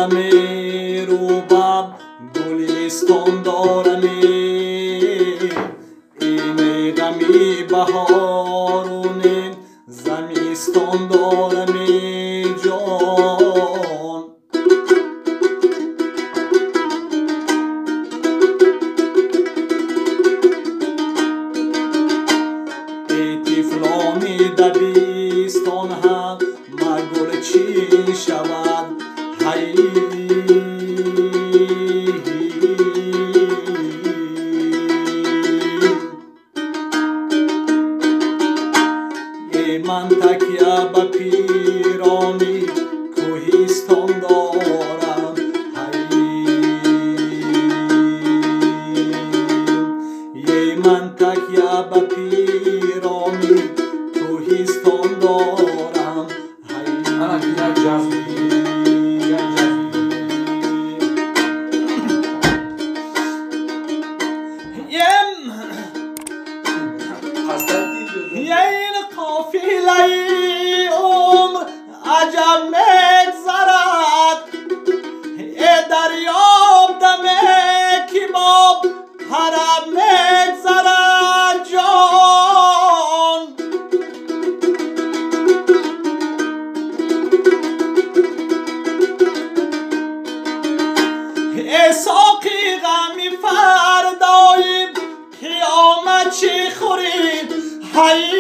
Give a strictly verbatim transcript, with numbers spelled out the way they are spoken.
دارمی روبم گلستان دارمی این غمی بهارونه زمستان دارمی جان ای طفلانی دبستان هم مگل چین شود هی من تکیه به پیرانی کوهستان دارم ای من تکیه به پیرانی کوهستان دارم قافله عمر عجب میگذرد ای دریاب دم کباب حرم میگذرد جان ای ساقی غمی فردایی قیامت چی خورید هی